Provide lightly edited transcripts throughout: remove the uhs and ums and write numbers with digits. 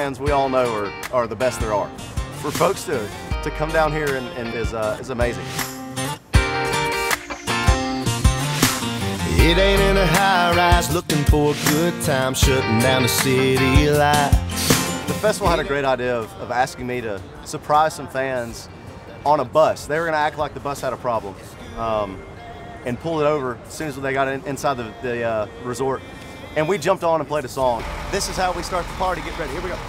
fans we all know are the best there are. For folks to come down here and is amazing. It ain't in a high-rise looking for a good time, shutting down the city lights. The festival had a great idea of asking me to surprise some fans on a bus. They were going to act like the bus had a problem and pull it over as soon as they got inside the resort. And we jumped on and played a song. This is how we start the party. Get ready. Here we go.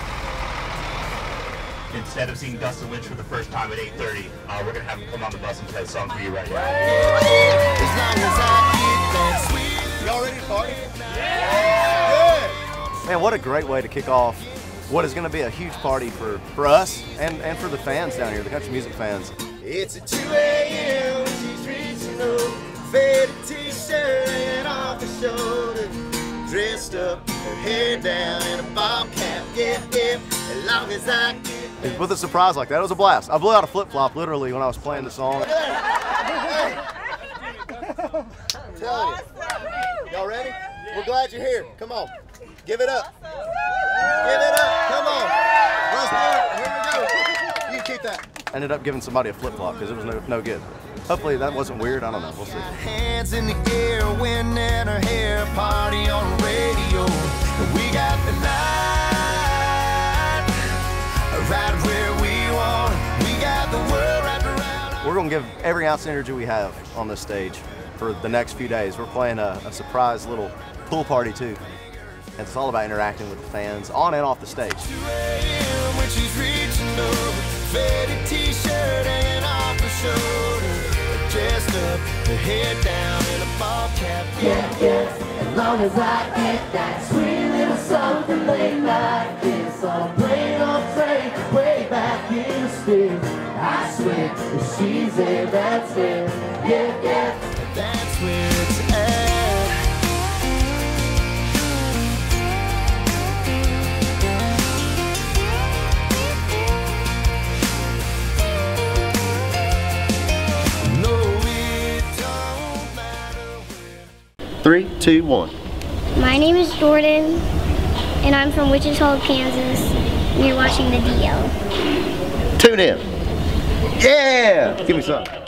Instead of seeing Dustin Lynch for the first time at 8:30, we're going to have him come on the bus and play a song for you right now. Y'all ready to party? Yeah! Man, what a great way to kick off what is going to be a huge party for us and for the fans down here, the country music fans. It's at 2 a.m. she's reaching over, faded t-shirt hanging off her shoulder, dressed up, her hair down, and a bob cap. Yeah, as long as I get. With a surprise like that, it was a blast. I blew out a flip-flop literally when I was playing the song. Tell you. Y'all ready? We're glad you're here. Come on. Give it up. Give it up. Come on. Let's do it. Here we go. You keep that. Ended up giving somebody a flip-flop because it was no good. Hopefully that wasn't weird. I don't know. We'll see. Hands in the air, wind in her hair, party on the radio. We got the night right where we want it. We got the world wrapped around. We're going to give every ounce of energy we have on this stage for the next few days. We're playing a surprise little pool party too. And it's all about interacting with the fans on and off the stage. 2 a.m. when she's reaching over, faded t-shirt hanging off her shoulder, dressed up, her head down in a bob cap. Yeah, as long as I get that sweet little something late like this, on a plane or train, way back in the States. I swear, if she's there, that's it. Yeah, that's where it's at. No, it don't matter where. 3, 2, 1. My name is Jordan, and I'm from Wichita, Kansas, and you're watching the DL. Tune in. Yeah! Give me some.